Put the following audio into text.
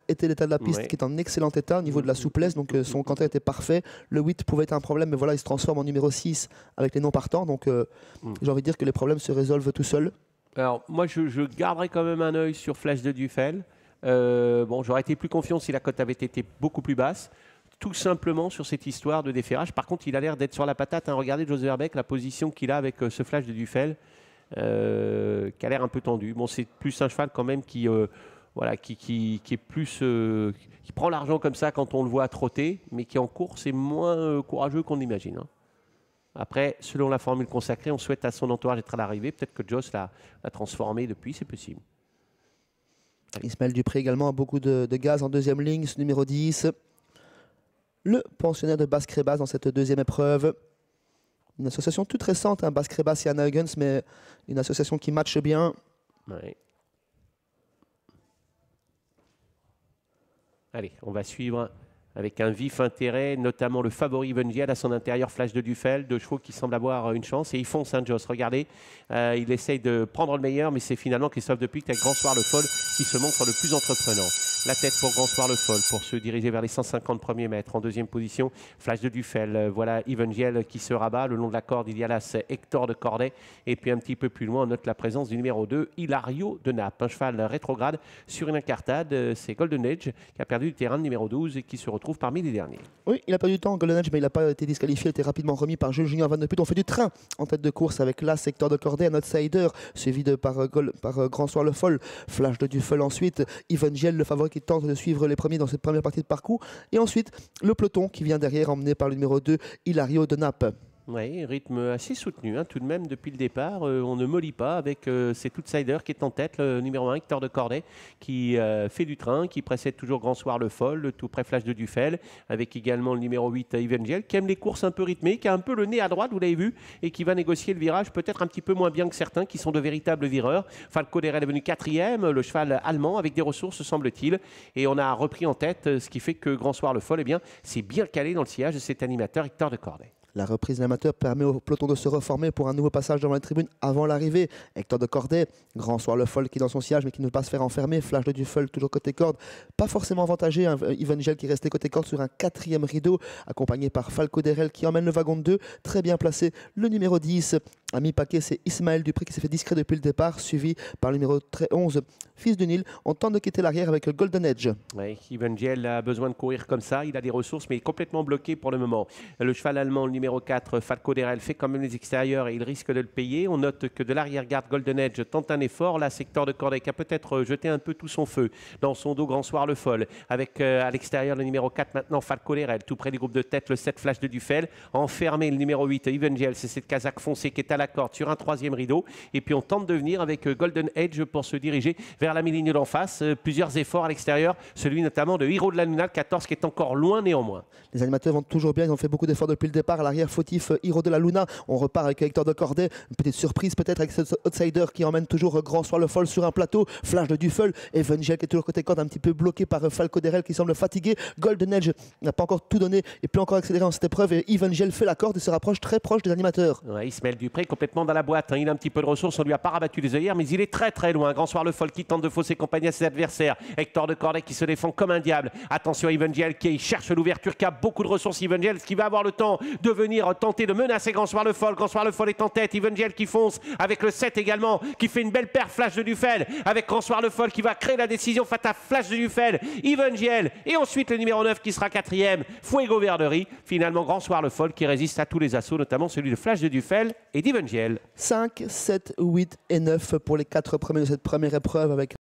était l'état de la piste qui est en excellent état au niveau de la souplesse, donc son canter était parfait. Le 8 pouvait être un problème, mais voilà, il se transforme en numéro 6 avec les non partants, donc j'ai envie de dire que les problèmes se résolvent tout seuls. Alors moi je garderai quand même un œil sur Flash de Duffel. Bon, j'aurais été plus confiant si la cote avait été beaucoup plus basse. Tout simplement sur cette histoire de déferrage. Par contre, il a l'air d'être sur la patate. Hein. Regardez Jos Verbeek, la position qu'il a avec ce Flash de Duffel, qui a l'air un peu tendu. Bon, c'est plus un cheval quand même qui, voilà, qui est plus, qui prend l'argent comme ça quand on le voit trotter, mais qui en course est moins courageux qu'on imagine. Hein. Après, selon la formule consacrée, on souhaite à son entourage d'être à l'arrivée. Peut-être que Jos l'a transformé depuis, c'est possible. Ismaël Dupré également a beaucoup de gaz en deuxième ligne, ce numéro 10. Le pensionnaire de Basse-Crébas dans cette deuxième épreuve. Une association toute récente, hein, Basse-Crébas et Anna Huygens, mais une association qui matche bien. Ouais. Allez, on va suivre avec un vif intérêt, notamment le favori Evangel à son intérieur, Flash de Duffel, deux chevaux qui semblent avoir une chance. Et ils foncent, hein, Jos. Regardez, il essaye de prendre le meilleur, mais c'est finalement Christophe Depuy avec Grand Soir le Foll qui se montre le plus entreprenant. La tête pour Grand Soir le Foll pour se diriger vers les 150 premiers mètres. En deuxième position, Flash de Duffel. Voilà Evangel qui se rabat. Le long de la corde, il y a là Hector de Corday. Et puis un petit peu plus loin, on note la présence du numéro 2, Hilario de Naples. Un cheval rétrograde sur une incartade. C'est Golden Edge qui a perdu du terrain, le numéro 12, et qui se retrouve parmi les derniers. Oui, il a perdu du temps, Golden Edge, mais il n'a pas été disqualifié. Il a été rapidement remis par Jules Junior Van de Put. On fait du train en tête de course avec là Hector de Corday, un outsider, suivi par Grand Soir le Foll. Flash de Duffel ensuite. Evangel, le favori qui tente de suivre les premiers dans cette première partie de parcours. Et ensuite, le peloton qui vient derrière, emmené par le numéro 2, Hilario de Naples. Oui, rythme assez soutenu, hein, tout de même depuis le départ. On ne mollit pas avec cet outsider qui est en tête, le numéro 1, Hector de Corday, qui fait du train, qui précède toujours Grand Soir le Foll, le tout près Flash de Duffel, avec également le numéro 8, Evangel, qui aime les courses un peu rythmées, qui a un peu le nez à droite, vous l'avez vu, et qui va négocier le virage peut-être un petit peu moins bien que certains, qui sont de véritables vireurs. Falco Derel est venu 4e, le cheval allemand, avec des ressources, semble-t-il, et on a repris en tête, ce qui fait que Grand Soir le Foll, eh bien, c'est bien calé dans le sillage de cet animateur, Hector de Corday. La reprise de l'amateur permet au peloton de se reformer pour un nouveau passage devant la tribune avant l'arrivée. Hector de Corday, Grand Soir le Foll qui est dans son sillage mais qui ne veut pas se faire enfermer. Flash de Duffel toujours côté corde. Pas forcément avantagé. Evangel qui restait côté corde sur un 4e rideau, accompagné par Falco Derel qui emmène le wagon de 2. Très bien placé. Le numéro 10, à mi-paquet, c'est Ismaël Dupré qui s'est fait discret depuis le départ, suivi par le numéro 11, Fils du Nil. On tente de quitter l'arrière avec le Golden Edge. Oui, Evangel a besoin de courir comme ça. Il a des ressources, mais il est complètement bloqué pour le moment. Le cheval allemand, le numéro 4, Falco Derel, fait quand même les extérieurs et il risque de le payer. On note que de l'arrière-garde, Golden Edge tente un effort. Là, c'est Hector de Corday qui a peut-être jeté un peu tout son feu dans son dos, Grand Soir le Foll. Avec à l'extérieur le numéro 4, maintenant Falco Derel, tout près du groupe de tête, le 7, Flash de Duffel. Enfermé, le numéro 8, Evangel, c'est cette casaque foncée qui est à la corde sur un 3e rideau. Et puis on tente de venir avec Golden Edge pour se diriger vers la mi-ligne d'en face. Plusieurs efforts à l'extérieur, celui notamment de Hiro de la Luna, le 14, qui est encore loin néanmoins. Les animateurs vont toujours bien, ils ont fait beaucoup d'efforts depuis le départ. À l'arrière, fautif Hiro de la Luna. On repart avec Hector de Corday. Une petite surprise peut-être avec cet outsider qui emmène toujours Grand Soir le Foll sur un plateau. Flash de Duffel. Evangel qui est toujours côté corde, un petit peu bloqué par Falco Derel qui semble fatigué. Golden Edge n'a pas encore tout donné et peut encore accélérer en cette épreuve. Et Evangel fait la corde et se rapproche très proche des animateurs. Ouais, Ismaël Dupré complètement dans la boîte. Hein. Il a un petit peu de ressources. On lui a pas rabattu les œillères, mais il est très très loin. Grand Soir le Foll qui tente de fausser compagnie à ses adversaires. Hector de Corday qui se défend comme un diable. Attention à Evangel qui cherche l'ouverture, qui a beaucoup de ressources. Evangel qui va avoir le temps de venir tenter de menacer Grand Soir le Foll. Grand Soir le Foll est en tête. Evangel qui fonce avec le 7 également, qui fait une belle paire Flash de Duffel. Avec Grand Soir le Foll qui va créer la décision face à Flash de Duffel. Evangel et ensuite le numéro 9 qui sera 4e, Fuego Verdery. Finalement Grand Soir le Foll qui résiste à tous les assauts, notamment celui de Flash de Duffel et d'Evangel. 5, 7, 8 et 9 pour les 4 premiers de cette première épreuve avec